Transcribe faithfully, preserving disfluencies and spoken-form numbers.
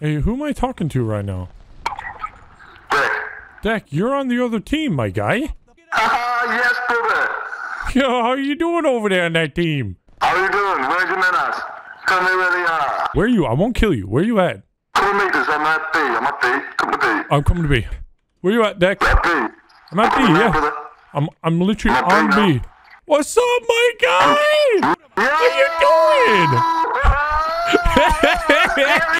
Hey, who am I talking to right now? Dick. Deck, you're on the other team, my guy. Ah, yes, brother. Yo, how are you doing over there on that team? How you doing? Where's your menace? Tell me where they are. Where are you? I won't kill you. Where are you at? Two meters, I'm at B. I'm at B. Come to B. I'm coming to B. Where you at, Deck? At B. I'm at B, Come yeah. on, brother. I'm I'm literally I'm on at B B. What's up, my guy? Yeah. What are you doing?